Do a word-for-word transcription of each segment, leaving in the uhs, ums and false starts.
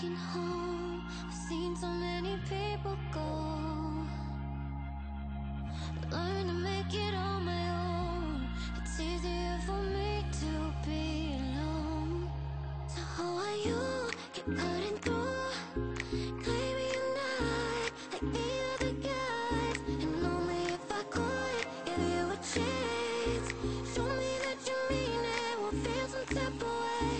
walking home, I've seen so many people go. Learn to make it on my own. It's easier for me to be alone. So how are you? Keep cutting through, claiming you're not like the other guys. And only if I could give you a chance, show me that you mean it, we'll feel some type of way.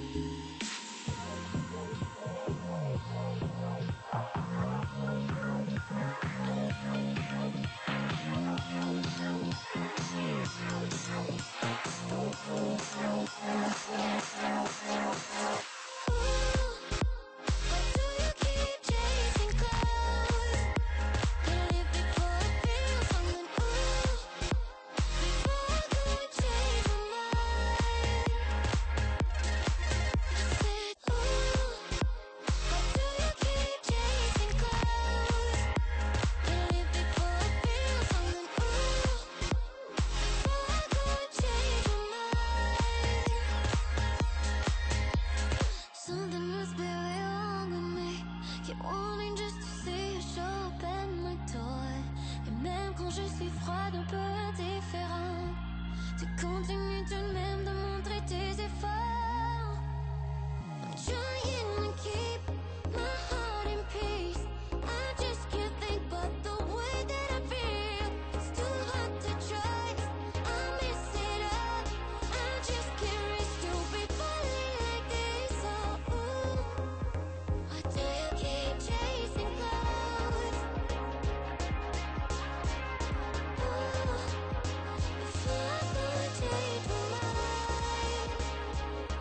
Something must be wrong with me. Keep wanting just to see you show up at my door. Et même quand je suis froide, un peu indifférente, tu continues tout de même de montrer tes efforts. I'm trying to keep my heart in peace. I just can't think but the way that I feel. It's too hard to trust, I mess it up. I just can't risk to be falling like this. Oh, ooh, why do you keep chasing clouds? Ooh, before I could change my mind.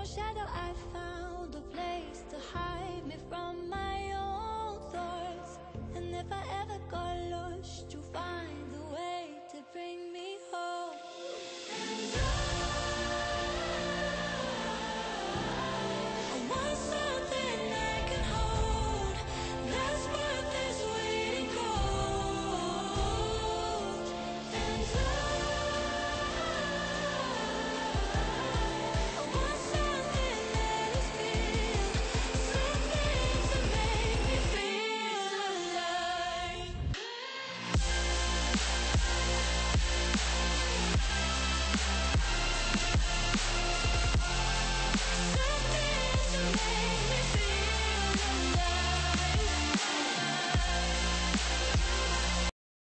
your shadow I found a place to hide me from my own thoughts. And if I ever got lost, you'll find a way to bring me